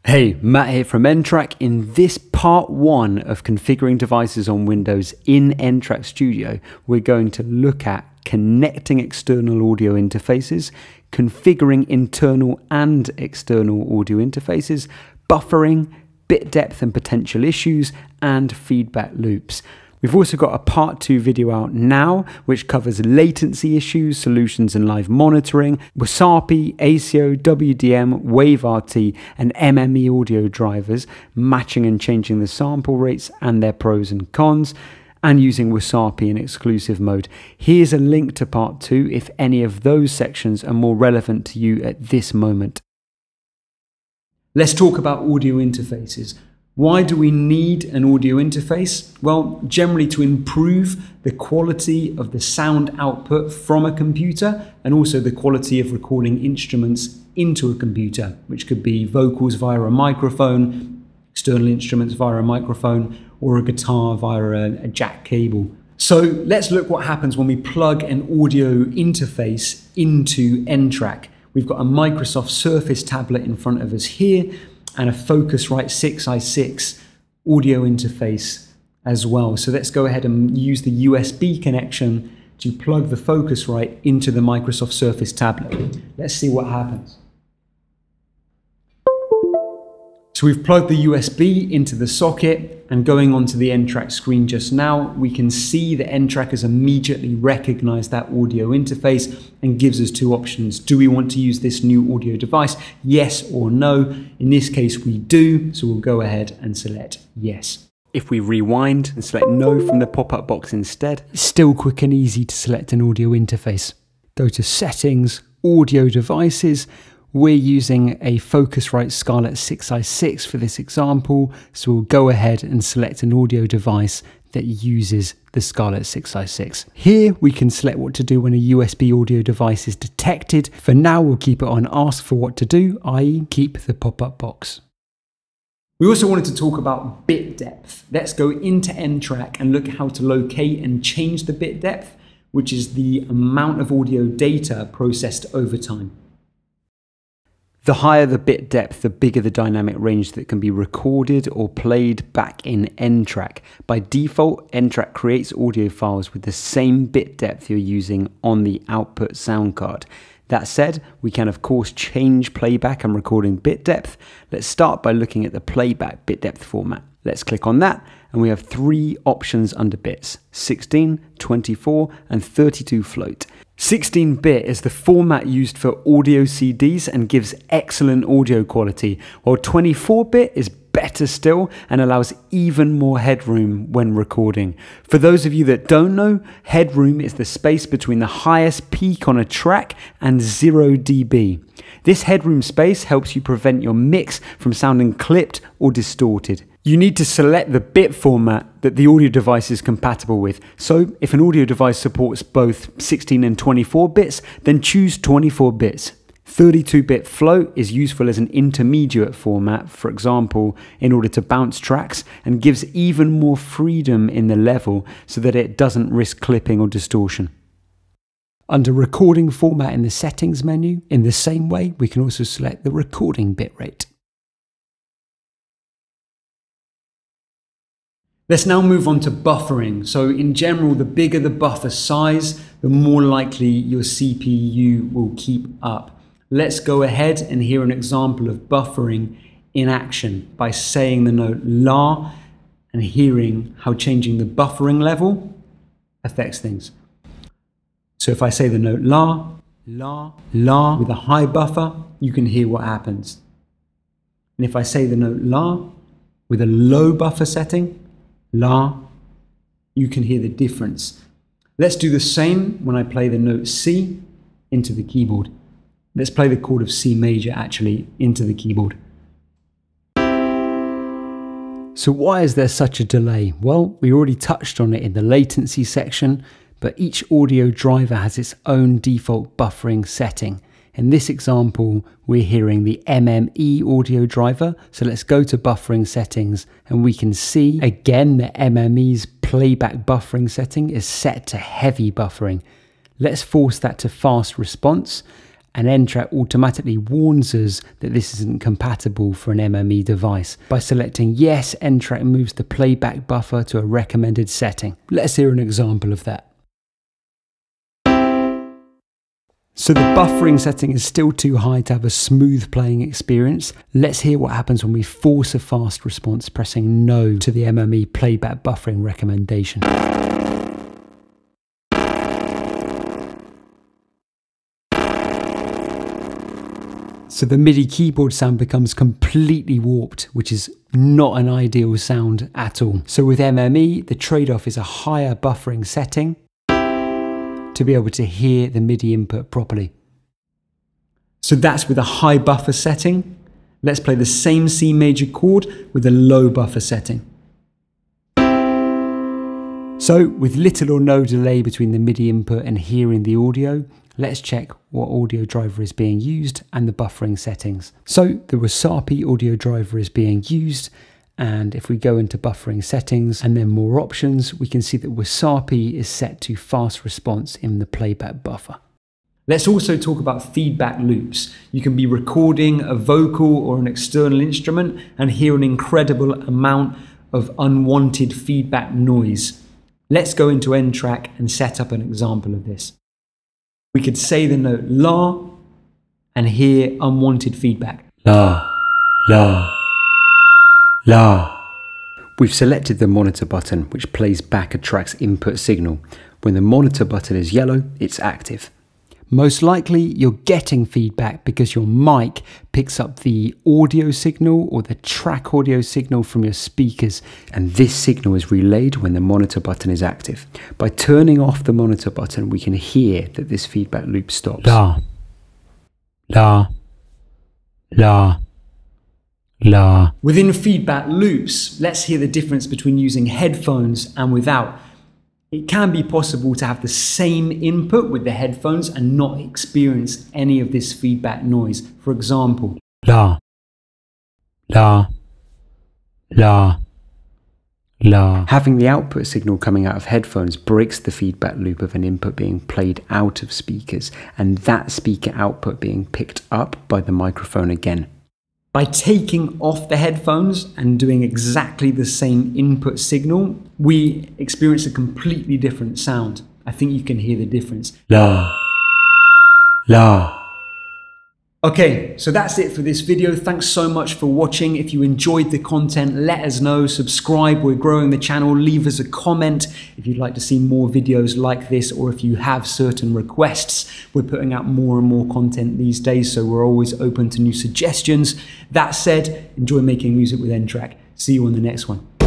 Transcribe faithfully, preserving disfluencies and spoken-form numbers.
Hey, Matt here from N-Track. In this part one of configuring devices on Windows in N-Track Studio, we're going to look at connecting external audio interfaces, configuring internal and external audio interfaces, buffering, bit depth and potential issues, and feedback loops. We've also got a part two video out now, which covers latency issues, solutions and live monitoring, Wasapi, A S I O, W D M, WaveRT, and M M E audio drivers, matching and changing the sample rates and their pros and cons, and using Wasapi in exclusive mode. Here's a link to part two if any of those sections are more relevant to you at this moment. Let's talk about audio interfaces. Why do we need an audio interface? Well, generally to improve the quality of the sound output from a computer and also the quality of recording instruments into a computer, which could be vocals via a microphone, external instruments via a microphone, or a guitar via a, a jack cable. So let's look what happens when we plug an audio interface into N-Track. We've got a Microsoft Surface tablet in front of us here, and a Focusrite six i six audio interface as well. So let's go ahead and use the U S B connection to plug the Focusrite into the Microsoft Surface tablet. Let's see what happens. So we've plugged the U S B into the socket, and going onto the N-Track screen just now, we can see that N-Track has immediately recognized that audio interface and gives us two options. Do we want to use this new audio device? Yes or no. In this case, we do, so we'll go ahead and select yes. If we rewind and select no from the pop-up box instead, it's still quick and easy to select an audio interface. Go to Settings, Audio Devices. We're using a Focusrite Scarlett six i six for this example, so we'll go ahead and select an audio device that uses the Scarlett six i six. Here we can select what to do when a U S B audio device is detected. For now, we'll keep it on ask for what to do, that is keep the pop-up box. We also wanted to talk about bit depth. Let's go into N-Track and look at how to locate and change the bit depth, which is the amount of audio data processed over time. The higher the bit depth, the bigger the dynamic range that can be recorded or played back in N-Track. By default, N-Track creates audio files with the same bit depth you're using on the output sound card. That said, we can of course change playback and recording bit depth. Let's start by looking at the playback bit depth format. Let's click on that, and we have three options under bits: sixteen, twenty-four, and thirty-two float. sixteen bit is the format used for audio C Ds and gives excellent audio quality, while twenty-four bit is better still and allows even more headroom when recording. For those of you that don't know, headroom is the space between the highest peak on a track and zero D B. This headroom space helps you prevent your mix from sounding clipped or distorted. You need to select the bit format that the audio device is compatible with. So if an audio device supports both sixteen and twenty-four bits, then choose twenty-four bits. thirty-two bit float is useful as an intermediate format, for example, in order to bounce tracks, and gives even more freedom in the level so that it doesn't risk clipping or distortion. Under recording format in the settings menu, in the same way, we can also select the recording bitrate. Let's now move on to buffering. So in general, the bigger the buffer size, the more likely your C P U will keep up. Let's go ahead and hear an example of buffering in action by saying the note La and hearing how changing the buffering level affects things. So if I say the note La, La, La with a high buffer, you can hear what happens. And if I say the note La with a low buffer setting, La, you can hear the difference. Let's do the same when I play the note C into the keyboard. Let's play the chord of C major actually into the keyboard. So why is there such a delay? Well, we already touched on it in the latency section, but each audio driver has its own default buffering setting. In this example, we're hearing the M M E audio driver. So let's go to buffering settings, and we can see again that M M E's playback buffering setting is set to heavy buffering. Let's force that to fast response, and N TRACK automatically warns us that this isn't compatible for an M M E device. By selecting yes, N TRACK moves the playback buffer to a recommended setting. Let's hear an example of that. So the buffering setting is still too high to have a smooth playing experience. Let's hear what happens when we force a fast response, pressing no to the M M E playback buffering recommendation. So the MIDI keyboard sound becomes completely warped, which is not an ideal sound at all. So with M M E, the trade-off is a higher buffering setting to be able to hear the MIDI input properly. So that's with a high buffer setting. Let's play the same C major chord with a low buffer setting. So with little or no delay between the MIDI input and hearing the audio, let's check what audio driver is being used and the buffering settings. So the Wasapi audio driver is being used, and if we go into buffering settings and then more options, we can see that Wasapi is set to fast response in the playback buffer. Let's also talk about feedback loops. You can be recording a vocal or an external instrument and hear an incredible amount of unwanted feedback noise. Let's go into N TRACK and set up an example of this. We could say the note La and hear unwanted feedback. La, La, La. We've selected the monitor button, which plays back a track's input signal. When the monitor button is yellow, it's active. Most likely you're getting feedback because your mic picks up the audio signal or the track audio signal from your speakers, and this signal is relayed when the monitor button is active. By turning off the monitor button, we can hear that this feedback loop stops. La, la, la, la. Within feedback loops, let's hear the difference between using headphones and without. It can be possible to have the same input with the headphones and not experience any of this feedback noise. For example, la, la, la, la. Having the output signal coming out of headphones breaks the feedback loop of an input being played out of speakers, and that speaker output being picked up by the microphone again. By taking off the headphones and doing exactly the same input signal, we experience a completely different sound. I think you can hear the difference. La, la. Okay, so that's it for this video. Thanks so much for watching. If you enjoyed the content, let us know, subscribe, we're growing the channel, leave us a comment if you'd like to see more videos like this, or if you have certain requests. We're putting out more and more content these days, so we're always open to new suggestions. That said, enjoy making music with N TRACK. See you on the next one.